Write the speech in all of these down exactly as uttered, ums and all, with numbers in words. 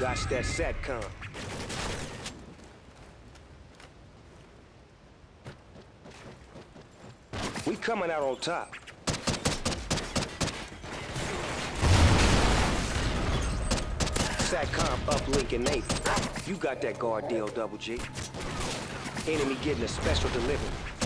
That's that SATCOM. We coming out on top. SATCOM uplink enabled. You got that guard deal, Double G. Enemy getting a special delivery.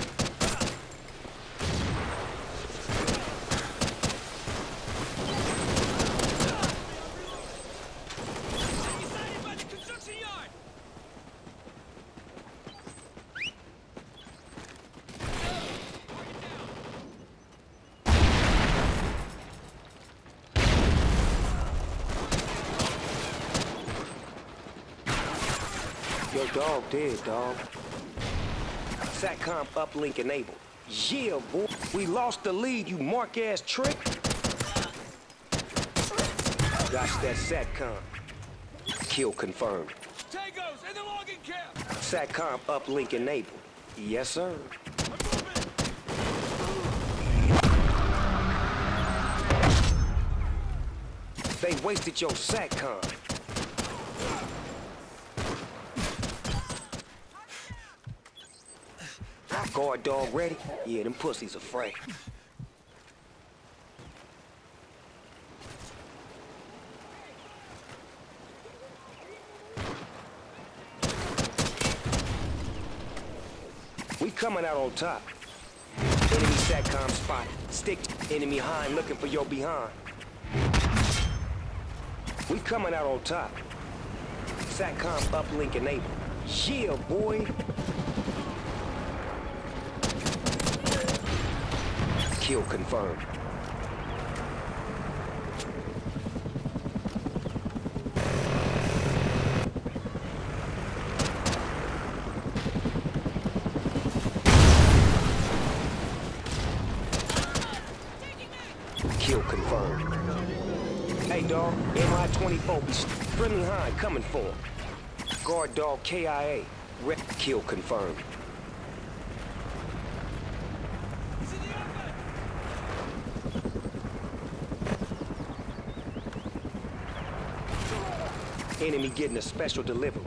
Your dog dead, dog. SATCOM uplink enabled. Yeah, boy. We lost the lead, you mark-ass trick. That's that SATCOM. Kill confirmed. Tangos in the logging camp. SATCOM uplink enabled. Yes, sir. They wasted your SATCOM. Guard dog ready? Yeah, them pussies afraid. We coming out on top. Enemy SATCOM spotted. Stick to enemy hind looking for your behind. We coming out on top. SATCOM uplink enabled. Yeah, boy. Kill confirmed. Kill confirmed. Hey, dog. M I twenty-four. Friendly hind coming for him. Guard dog K I A. Red. Kill confirmed. Enemy getting a special delivery.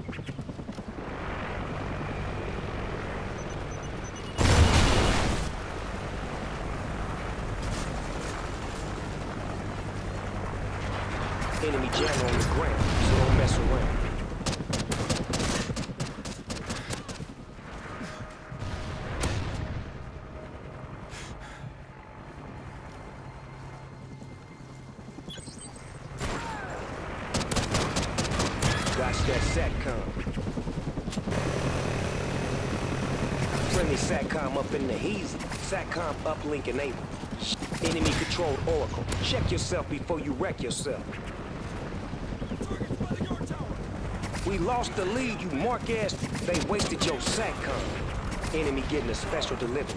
Enemy jammer on the ground, so don't mess around. That's that SATCOM. Friendly SATCOM up in the heezy. SATCOM uplink enabled. Enemy controlled Oracle. Check yourself before you wreck yourself. We lost the lead, you mark-ass. They wasted your SATCOM. Enemy getting a special delivery.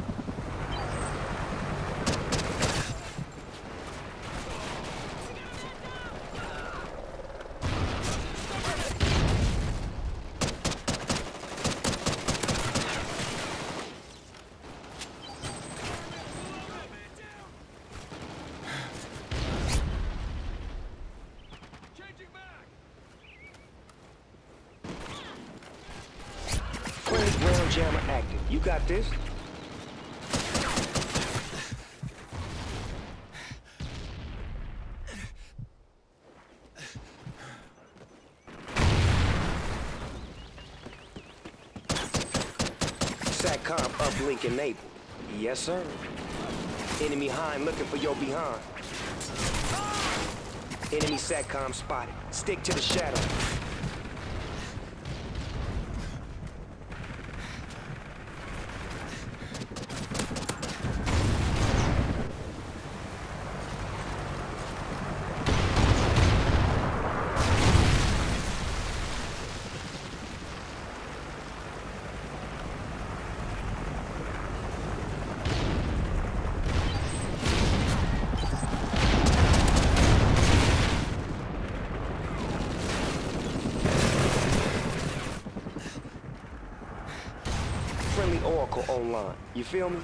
Ground jammer active. You got this? SATCOM uplink enabled. Yes, sir. Enemy hind looking for your behind. Enemy SATCOM spotted. Stick to the shadow. Friendly Oracle online. You feel me?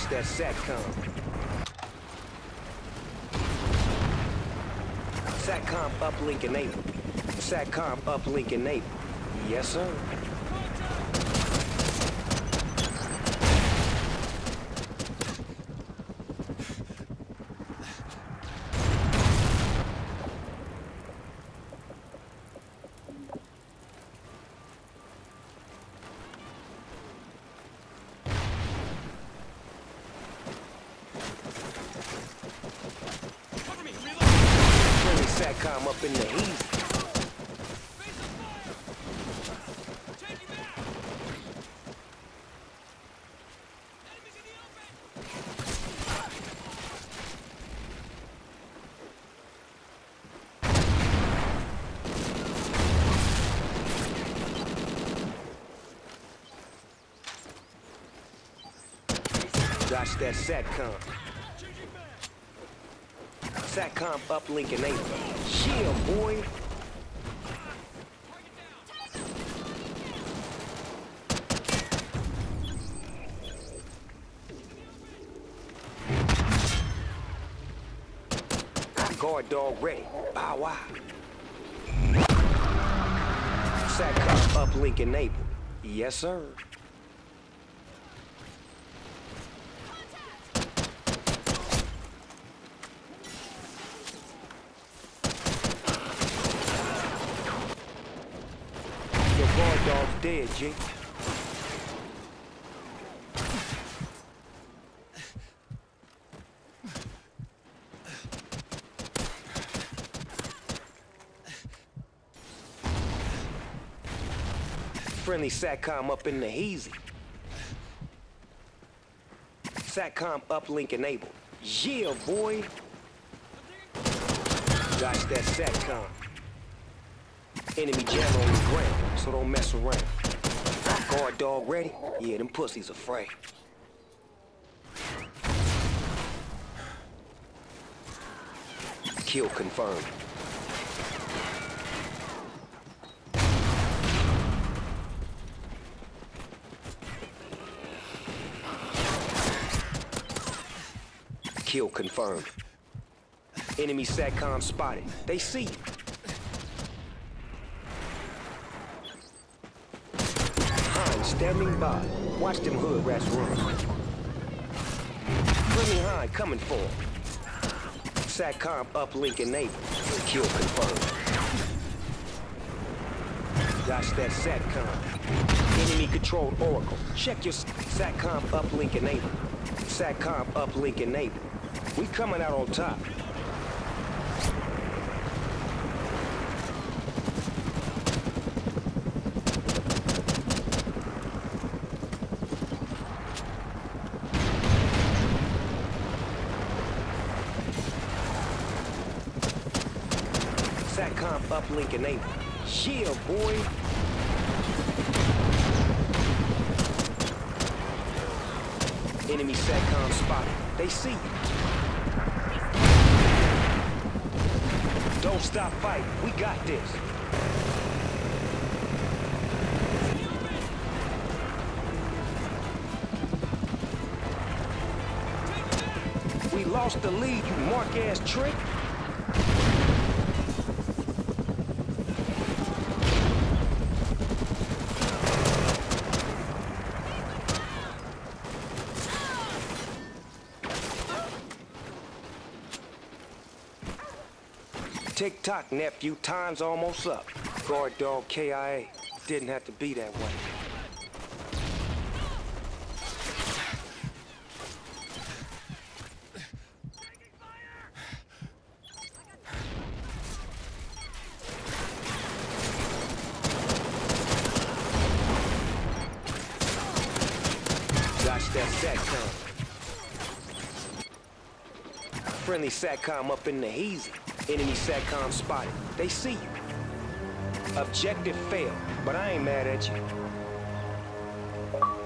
that SATCOM. SATCOM uplink enabled. SATCOM uplink enabled. Yes, sir. SATCOM up in the heat. Dodge that SATCOM. SATCOM uplink enabled. Chill, boy. Guard dog ready. Bow wow. SATCOM uplink enabled. Yes, sir. Guard dog's dead, G. Friendly SATCOM up in the heezy. SATCOM uplink enabled. Yeah, boy. Dodge that SATCOM. Enemy jammer on the ground, so don't mess around. Guard dog ready? Yeah, them pussies afraid. Kill confirmed. Kill confirmed. Enemy SATCOM spotted. They see you. Standing by. Watch them hood rats run. Friendly Hind coming for him. SATCOM uplink enabled. Kill confirmed. Dodge that SATCOM. Enemy controlled Oracle. Check your SATCOM uplink enabled. SATCOM uplink enabled. We coming out on top. SATCOM uplink enabled. Yeah, boy. Enemy SATCOM spotted. They see you. Don't stop fighting. We got this. We lost the lead, you mark-ass trick. Tick-tock, nephew. Time's almost up. Guard dog K I A. Didn't have to be that way. Dodge that SATCOM. Friendly SATCOM up in the heezy. Enemy SATCOM spotted. They see you. Objective failed, but I ain't mad at you.